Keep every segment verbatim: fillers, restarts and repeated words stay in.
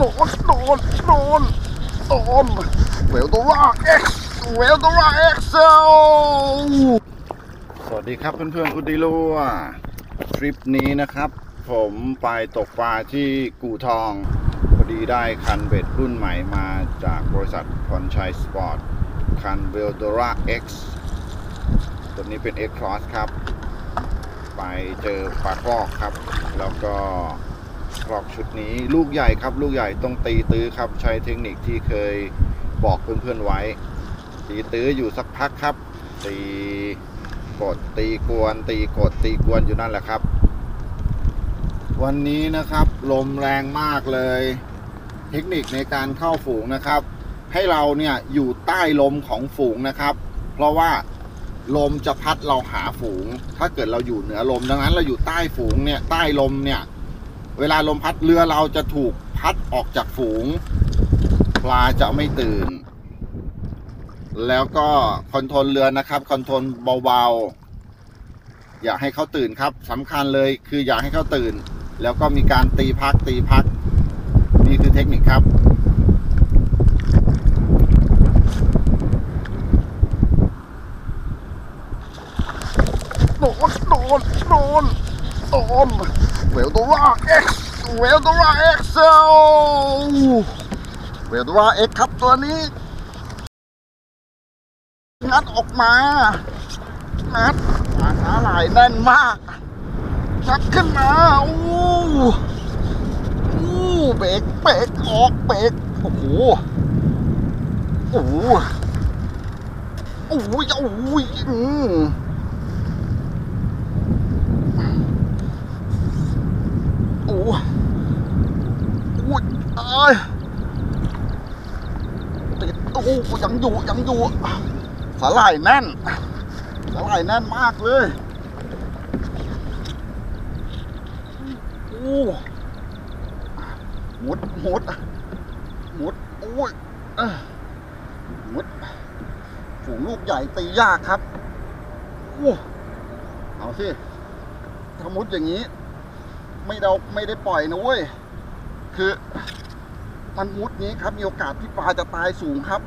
โดนโดนโดนโดนเวลโดราเอ็กซ์เวลโดราเอ็กซ์สวัสดีครับเพื่อนๆอุดิลัวทริปนี้นะครับผมไปตกปลาที่กู่ทองพอดีได้คันเบ็ดรุ่นใหม่มาจากบริษัทพรชัยสปอร์ตคันเวลโดรา X ตัวนี้เป็น X Cross ครับไปเจอปลาครอกครับแล้วก็ครอกชุดนี้ลูกใหญ่ครับลูกใหญ่ต้องตีตื้อครับใช้เทคนิคที่เคยบอกเพื่อนๆไว้ตีตื้ออยู่สักพักครับตีกดตีกวนตีกดตีกวนอยู่นั่นแหละครับวันนี้นะครับลมแรงมากเลยเทคนิคในการเข้าฝูงนะครับให้เราเนี่ยอยู่ใต้ลมของฝูงนะครับเพราะว่าลมจะพัดเราหาฝูงถ้าเกิดเราอยู่เหนือลมดังนั้นเราอยู่ใต้ฝูงเนี่ยใต้ลมเนี่ยเวลาลมพัดเรือเราจะถูกพัดออกจากฝูงปลาจะไม่ตื่นแล้วก็คอนโทรลเรือนะครับคอนโทรลเบาๆอย่าให้เขาตื่นครับสำคัญเลยคืออย่าให้เขาตื่นแล้วก็มีการตีพักตีพักนี่คือเทคนิคครับโดนโดนโดนโดนเวลโดราเอ็กซ์เวลโดราเอ็กซ์เวลโดราเอ็กซ์ครับตัวนี้งัดออกมางัดปลาสาหร่ายแน่นมากชักขึ้นมาโอ้โอ้เบรกเบรกออกเบรกโอ้โหโอ้โหโอ้โหโอ้โหอืมโอ้โหโอ้ยเอ้ยติดโอ้ยังอยู่ยังอยู่สาหร่ายแน่นสาหร่ายแน่นมากเลยโอ้หมุดหมุดหมุดโอ้ยหมุดฝูงลูกใหญ่ตียากครับโอ้เอาสิถ้ามุดอย่างนี้ไม่เราไม่ได้ปล่อยนะเว้ยคือมันมุดนี้ครับมีโอกาสที่ปลาจะตายสูงครับ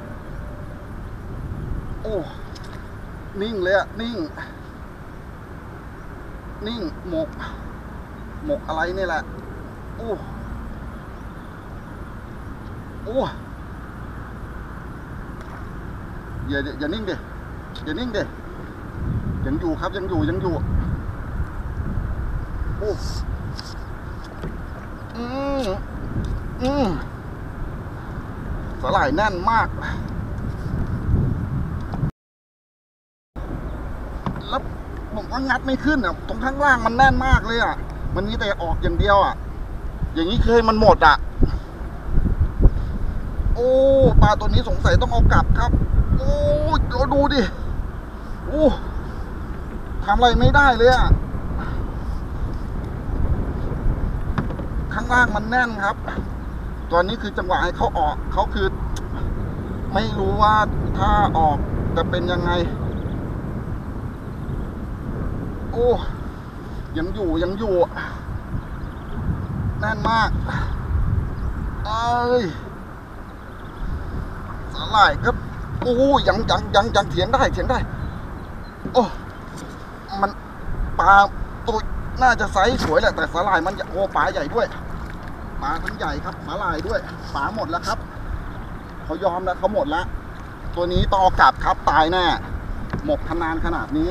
โอ้นิ่งเลยอะนิ่งนิ่งหมกหมกอะไรนี่แหละโอ้โอ้อย่าอย่านิ่งดิอย่านิ่งดิยังอยู่ครับยังอยู่ยังอยู่โอ้อืมอืมสาหร่ายแน่นมากแล้วผมก็งัดไม่ขึ้นอ่ะตรงข้างล่างมันแน่นมากเลยอ่ะมันมีแต่ออกอย่างเดียวอ่ะอย่างนี้เคยมันหมดอ่ะโอ้ปลาตัวนี้สงสัยต้องเอากลับครับโอ้เราดูดิโอ้ทำอะไรไม่ได้เลยอ่ะข้างล่างมันแน่นครับตอนนี้คือจังหวะให้เขาออกเขาคือไม่รู้ว่าถ้าออกจะเป็นยังไงโอ้ยังอยู่ยังอยู่แน่นมากเอ้ยสาหร่ายครับโอ้ยังยังยังยังเถียงได้เถียงได้โอ้มันปลาตัวน่าจะไซส์สวยแหละแต่สาหร่ายมันโอ้ปลาใหญ่ด้วยปลาทั้งใหญ่ครับสาหร่ายด้วยปลาหมดแล้วครับเขายอมแล้วเขาหมดแล้วตัวนี้ต่อกลับครับตายแน่หมกขนานขนาดนี้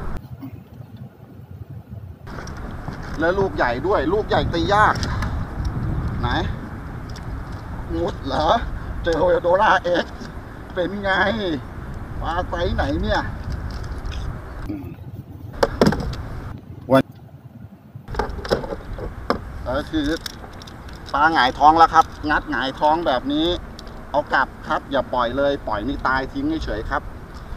แล้วลูกใหญ่ด้วยลูกใหญ่ตียากไหนมุดเหรอเจอเวลโดราเอ็กซ์เป็นไงปลาไซส์ไหนเนี่ยวันเออคือปลาหงายท้องแล้วครับงัดหงายท้องแบบนี้เอากลับครับอย่าปล่อยเลยปล่อยนี่ตายทิ้งเฉยๆครับ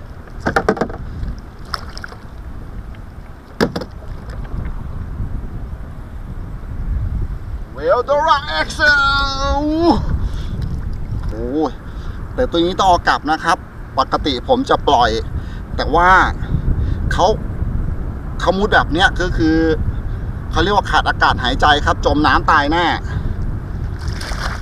เวลโดราเอ็กซ์โอ้ยแต่ตัวนี้ต้องเอากลับนะครับปกติผมจะปล่อยแต่ว่าเขาเขามุดแบบเนี้ยก็คือเขาเรียกว่าขาดอากาศหายใจครับจมน้ำตายแน่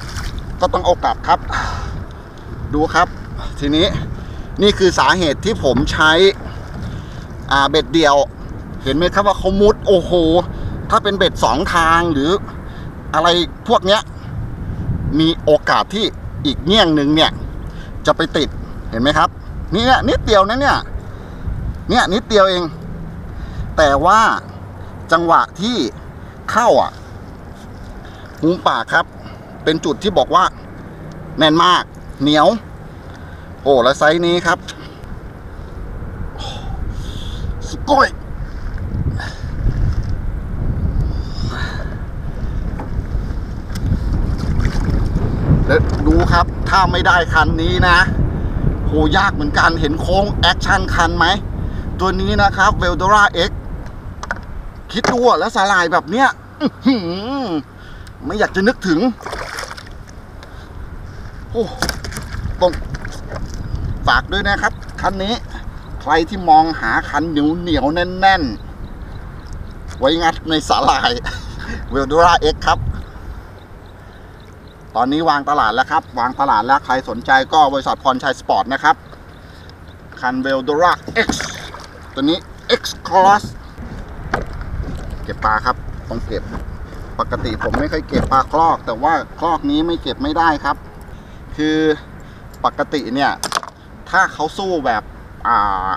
ก็ต้องเอากลับครับดูครับทีนี้นี่คือสาเหตุที่ผมใช้อ่าเบ็ดเดี่ยวเห็นไหมครับว่าเขามุดโอ้โหถ้าเป็นเบ็ดสองทางหรืออะไรพวกเนี้ยมีโอกาสที่อีกเงี้ยงหนึ่งเนี่ยจะไปติดเห็นไหมครับนี่เนี่ยนิดเดียวนะเนี่ยเนี่ยนิดเดียวเองแต่ว่าจังหวะที่เข้าอ่ะมุมปากครับเป็นจุดที่บอกว่าแน่นมากเหนียวโอ้และไซส์นี้ครับสก้อยแล้วดูครับถ้าไม่ได้คันนี้นะโหยากเหมือนกันเห็นโค้งแอคชั่นคันไหมตัวนี้นะครับ Veldora X คิดดูแล้วสลายแบบเนี้ยไม่อยากจะนึกถึงโอ้ต้องฝากด้วยนะครับคันนี้ใครที่มองหาคันเหนียวเหนียวแน่นๆไว้งัดในสาลาย Veldora X ครับตอนนี้วางตลาดแล้วครับวางตลาดแล้วใครสนใจก็บริษัทพรชัยสปอร์ตนะครับคัน Veldora X ตัวนี้ X Cross เก็บปลาครับต้องเก็บปกติผมไม่เคยเก็บปลาคลอกแต่ว่าคลอกนี้ไม่เก็บไม่ได้ครับคือปกติเนี่ยถ้าเขาสู้แบบอ่า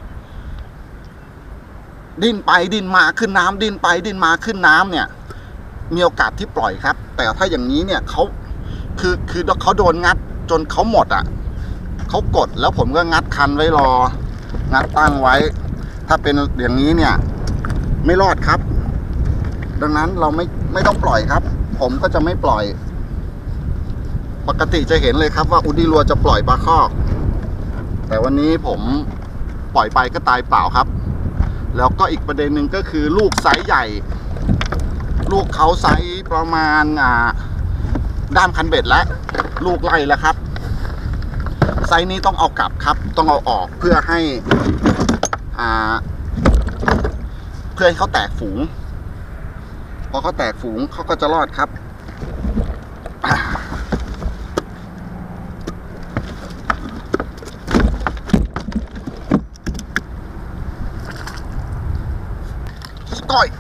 ดิ้นไปดิ้นมาขึ้นน้ำดิ้นไปดิ้นมาขึ้นน้ำเนี่ยมีโอกาสที่ปล่อยครับแต่ถ้าอย่างนี้เนี่ยเขาคือคือเขาโดนงัดจนเขาหมดอ่ะเขากดแล้วผมก็งัดคันไว้รองัดตั้งไว้ถ้าเป็นอย่างนี้เนี่ยไม่รอดครับดังนั้นเราไม่ไม่ต้องปล่อยครับผมก็จะไม่ปล่อยปกติจะเห็นเลยครับว่าอุดิลัวจะปล่อยปลาคอกแต่วันนี้ผมปล่อยไปก็ตายเปล่าครับแล้วก็อีกประเด็นหนึ่งก็คือลูกไซส์ใหญ่ลูกเขาไซส์ประมาณอ่าด้ามคันเบ็ดและลูกไล่แล้วครับไซส์นี้ต้องเอากลับครับต้องเอาออกเพื่อให้อ่าเพื่อให้เขาแตกฝูงพอเขาแตกฝูงเขาก็จะรอดครับสก้อย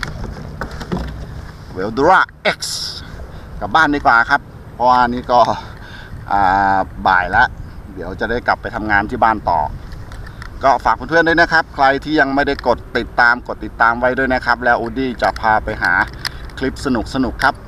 Veldora X กลับบ้านดีกว่าครับเพราะว่านี่ก็บ่ายแล้วเดี๋ยวจะได้กลับไปทำงานที่บ้านต่อก็ฝากเพื่อนๆด้วยนะครับใครที่ยังไม่ได้กดติดตามกดติดตามไว้ด้วยนะครับแล้วอูดี้จะพาไปหาคลิปสนุกๆครับ